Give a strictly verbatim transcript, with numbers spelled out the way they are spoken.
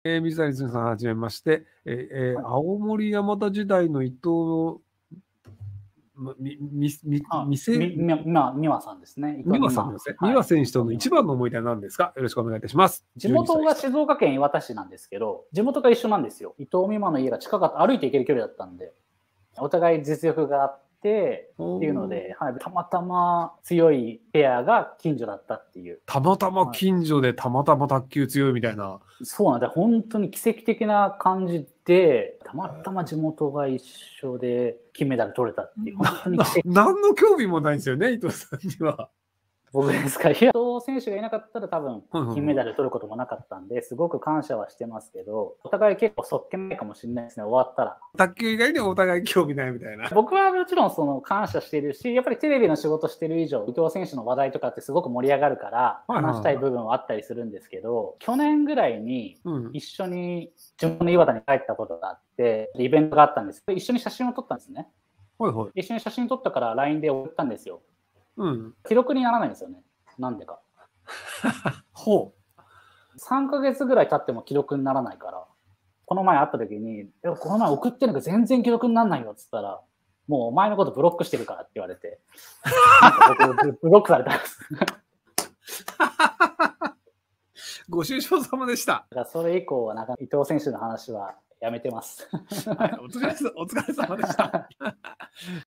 えー、水谷さん、はじめまして。えーえーはい、 青森山田時代の伊藤の、み、み、み、 あ、 みせ、 み、み、ま、美和さんですね。伊藤美和美和。 さんですね。美はい。 和選手との伊藤美和。 一番の思い出は何ですか？よろしくお願いいたします。 地じゅうにさい。 元が静岡県磐田市なんですけど、地元が一緒なんですよ。伊藤美誠の家が近かった、歩いて行ける距離だったんで、お互い実力があってっていうので、はい、たまたま強いペアが近所だったっていう。 たまたま近所でたまたま卓球強いみたいな。 そうなんだ。本当に奇跡的な感じで、たまたま地元が一緒で金メダル取れたっていう、本当に奇跡。 何の興味もないんですよね、伊藤さんには。 僕ですか。いや、伊藤選手がいなかったら多分金メダル取ることもなかったんで、すごく感謝はしてますけど、お互い結構そっけないかもしれないですね、終わったら。 卓球以外にはお互い興味ないみたいな。 僕はもちろんその感謝してるし、やっぱりテレビの仕事してる以上、伊藤選手の話題とかってすごく盛り上がるから、話したい部分はあったりするんですけど、去年ぐらいに一緒に地元の岩田に帰ったことがあって、イベントがあったんです。一緒に写真を撮ったんですね。 はいはい、 一緒に写真撮ったから ライン で送ったんですよ。 うん。 既読にならないんですよね。なんでか。 ほう。 さんかげつぐらい経っても既読にならないから、この前会った時に、この前送ってんのが全然既読にならないよっつったら、もうお前のことブロックしてるからって言われて、僕ブロックされたんです。 ご愁傷様でした。 だからそれ以降はなんか伊藤選手の話はやめてます。 はい、お疲れ様でした。